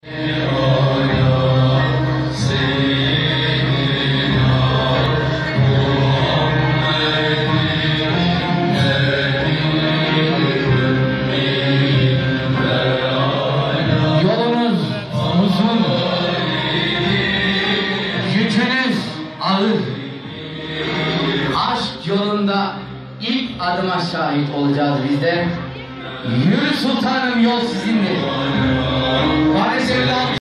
Yolunuz uzun, yükünüz ağır. Aşk yolunda ilk adıma şahit olacağız biz de. Yürü sultanım, yol sizindir.